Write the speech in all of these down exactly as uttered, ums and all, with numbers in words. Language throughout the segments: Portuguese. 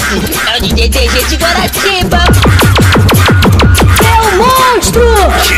Esse é o D J D G de Guaratiba. É o monstro!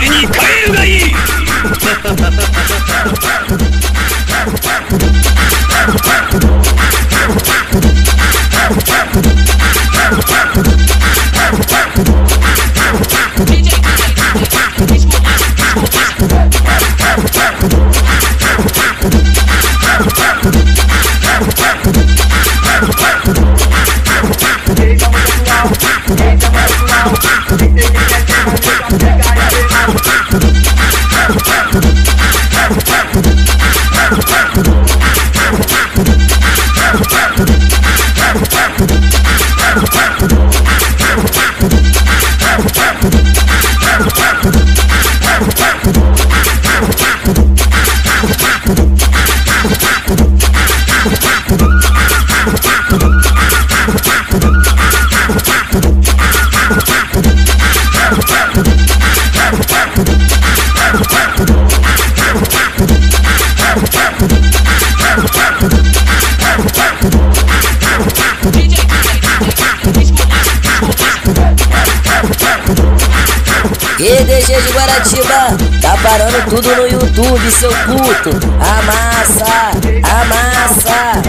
E D G de Guaratiba, tá parando tudo no YouTube, seu puto. Amassa, amassa.